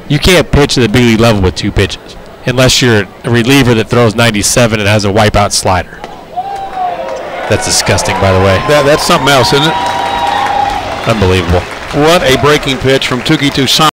You can't pitch at the big league level with 2 pitches unless you're a reliever that throws 97 and has a wipeout slider. That's disgusting, by the way. That's something else, isn't it? Unbelievable. What a breaking pitch from Touki Toussaint.